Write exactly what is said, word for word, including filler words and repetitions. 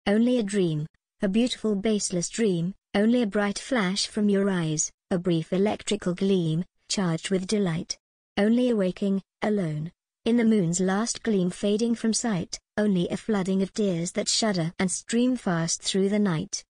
only a dream, a beautiful baseless dream, only a bright flash from your eyes, a brief electrical gleam, charged with delight. Only a waking, alone, in the moon's last gleam fading from sight, only a flooding of tears that shudder and stream fast through the night.